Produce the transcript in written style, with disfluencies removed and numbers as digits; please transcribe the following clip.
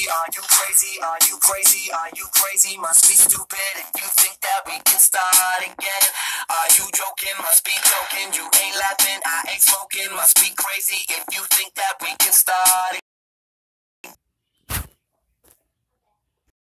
crazy? Are you crazy? Are you crazy? Are you crazy? Must be stupid if you think that we can start again. Are you joking? Must be joking. You ain't laughing, I ain't smoking. Must be crazy if you think that we can start again.